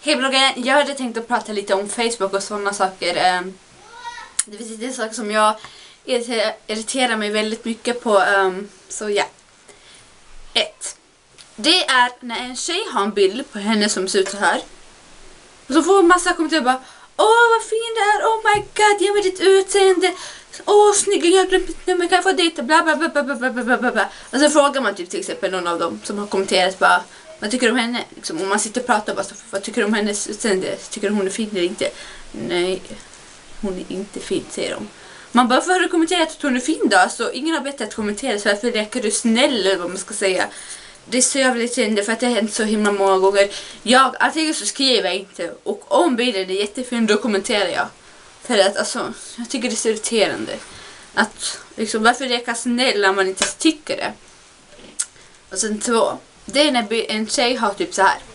Hej bloggen, jag hade tänkt att prata lite om Facebook och sådana saker. Det finns lite saker som jag irriterar mig väldigt mycket på. Så ja. 1. Det är när en tjej har en bild på henne som ser ut så här. Och så får en massa kommentarer bara: åh vad fin det är, oh my god, ge mig ditt utseende. Åh snygg, jag har glömt mitt nummer, kan jag få dejta, bla bla bla bla bla bla bla bla. Och så frågar man typ till exempel någon av dem som har kommenterat bara: vad tycker du om henne? Liksom, om man sitter och pratar bara, vad tycker du om hennes utseende? Tycker du hon är fin eller inte? Nej, hon är inte fin, säger de. Man bara, varför har du kommenterat att hon är fin då? Alltså, ingen har bett att kommentera, så varför räcker du snäll eller vad man ska säga. Det är så jävla irriterande för att det har hänt så himla många gånger. Antingen så skriver jag inte, och om bilden är jättefin då kommenterar jag. För att alltså, jag tycker det är så irriterande. Att liksom, varför räcka snäll när man inte tycker det? Och sen 2. Det är när en tjej har typ så här.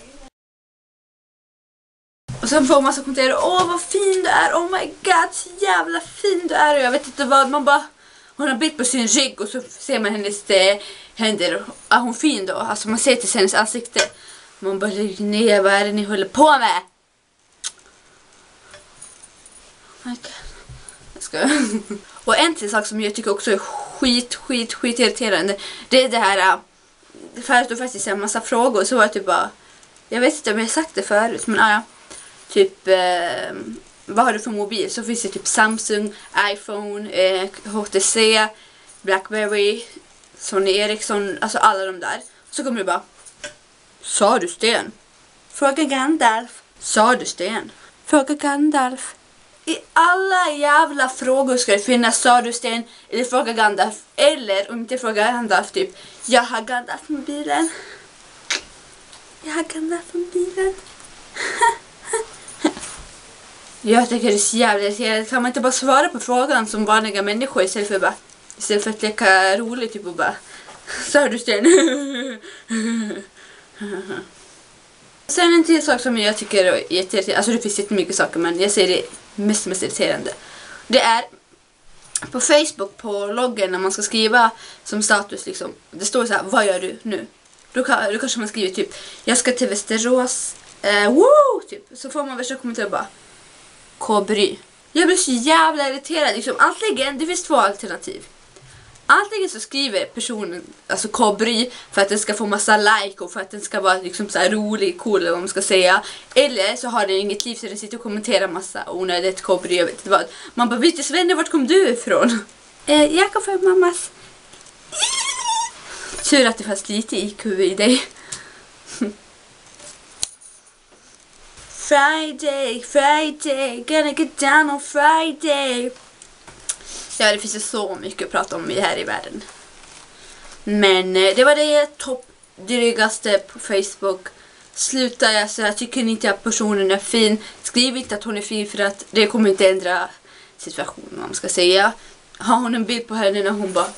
Och sen får man massa kommentarer: åh vad fin du är, oh my god, så jävla fin du är. Och jag vet inte vad, man bara, hon har bild på sin rygg och så ser man hennes händer. Är hon fin då? Alltså man ser till hennes ansikte. Man bara, nej, vad är det ni håller på med? Jag ska. Och en till sak som jag tycker också är skit irriterande. Det är det här. Förut då faktiskt en massa frågor, så var det typ bara, jag vet inte om jag har sagt det förut, men ja. Typ, vad har du för mobil? Så finns det typ Samsung, iPhone, HTC, Blackberry, Sony Ericsson, alltså alla de där. Så kommer det bara: sa du Sten? Fråga Gandalf. Sa du Sten? Fråga Gandalf. I alla jävla frågor ska det finnas sa du Sten eller fråga Gandalf. Eller om inte fråga Gandalf typ: jag har Gandalf-mobilen. Jag har Gandalf-mobilen. Jag tycker det är så jävla irriterande. Kan man inte bara svara på frågan som vanliga människor istället för att leka roligt typ och bara: sa du Sten? Sen en till sak som jag tycker är irriterande. Alltså det finns jättemycket saker, men jag ser det mest irriterande. Det är på Facebook, på loggen, när man ska skriva som status liksom. Det står så här: vad gör du nu? Då kanske man skriver typ: jag ska till Västerås. Woo! Typ. Så får man värsta kommentarer bara: K-bry. Jag blir så jävla irriterad. Liksom, antingen, det finns 2 alternativ. Antingen så skriver personen alltså K-bry för att den ska få massa like och för att den ska vara liksom så här rolig, cool eller vad man ska säga. Eller så har den inget liv så den sitter och kommenterar massa onödigt K-bry, jag vet inte vad. Man bara, vet du Svenne, vart kom du ifrån? Jag kom från mammas. Tur att det fanns lite IQ i dig. Friday, gonna get down on Friday. Ja, det finns ju så mycket att prata om här i världen. Men det var det toppdrygaste på Facebook. Sluta, alltså, jag tycker inte att personen är fin. Skriv inte att hon är fin, för att det kommer inte ändra situationen, vad man ska säga. Har hon en bild på henne när hon bara...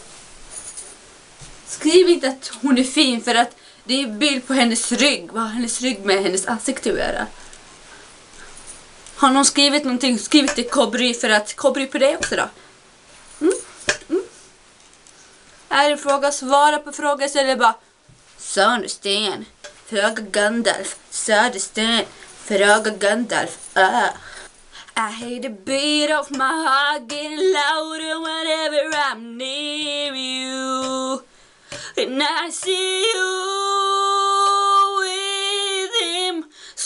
Skriv inte att hon är fin, för att det är bild på hennes rygg. Vad har hennes rygg med hennes ansikte att göra? Har någon skrivit någonting, skriv inte K-bry, för att K-bry på det också då. Är det fråga, svara på fråga, så är det bara: sa du Sten? Fråga Gandalf. Sa du Sten? Fråga Gandalf. I hate the beat of my heart getting louder whenever I'm near you. And I see you with him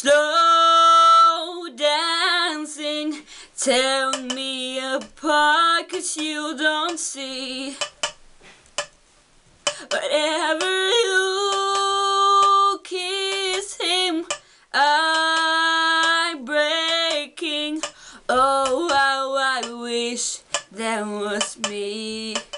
slow dancing. Tear me apart 'cause you don't see. Whatever you kiss him, I'm breaking. Oh, how I wish that was me.